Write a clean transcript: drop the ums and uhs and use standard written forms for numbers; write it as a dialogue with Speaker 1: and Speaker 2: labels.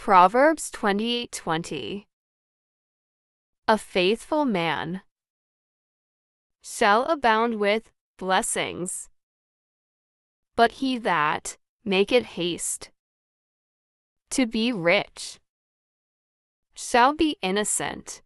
Speaker 1: Proverbs 28:20. A faithful man shall abound with blessings, but he that maketh haste to be rich shall be innocent.